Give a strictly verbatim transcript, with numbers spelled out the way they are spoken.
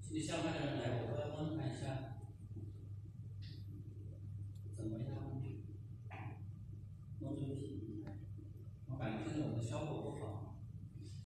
今天下班的人来，我都要观看一下怎么样弄这个题。我感觉现在我的效果不好。